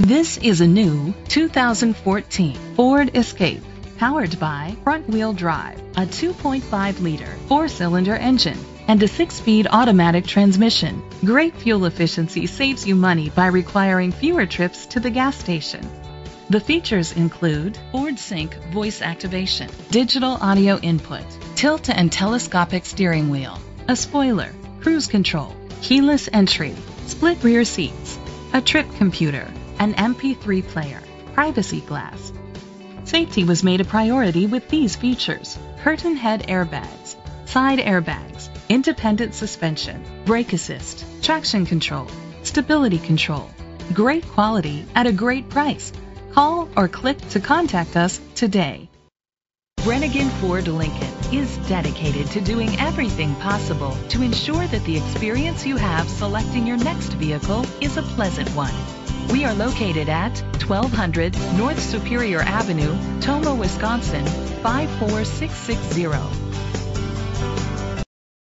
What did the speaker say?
This is a new 2014 Ford Escape, powered by front-wheel drive, a 2.5-liter four-cylinder engine, and a 6-speed automatic transmission. Great fuel efficiency saves you money by requiring fewer trips to the gas station. The features include Ford Sync voice activation, digital audio input, tilt and telescopic steering wheel, a spoiler, cruise control, keyless entry, split rear seats, a trip computer, an MP3 player, privacy glass. Safety was made a priority with these features: curtain head airbags, side airbags, independent suspension, brake assist, traction control, stability control. Great quality at a great price. Call or click to contact us today. Brennigan Ford Lincoln is dedicated to doing everything possible to ensure that the experience you have selecting your next vehicle is a pleasant one. We are located at 1200 North Superior Avenue, Tomah, Wisconsin 54660.